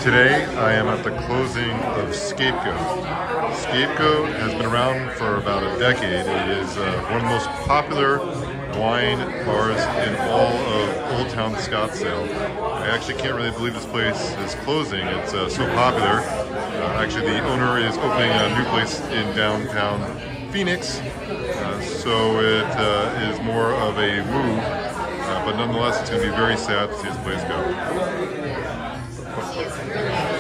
Today I am at the closing of Scapegoat. Scapegoat has been around for about a decade. It is one of the most popular wine bars in all of Old Town Scottsdale. I actually can't really believe this place is closing. It's so popular. Actually, the owner is opening a new place in downtown Phoenix, so it is more of a move, but nonetheless it's going to be very sad to see this place go.